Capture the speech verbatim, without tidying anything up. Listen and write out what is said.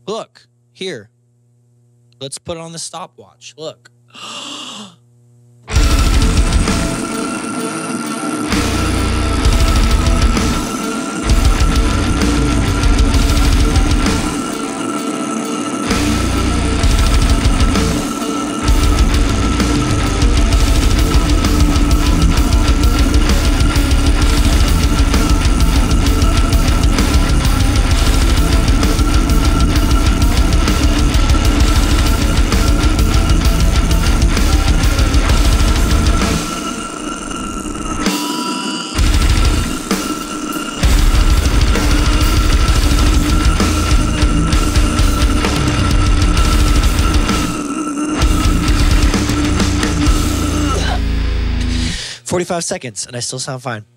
Look, here. Let's put it on the stopwatch. Look. forty-five seconds, and I still sound fine.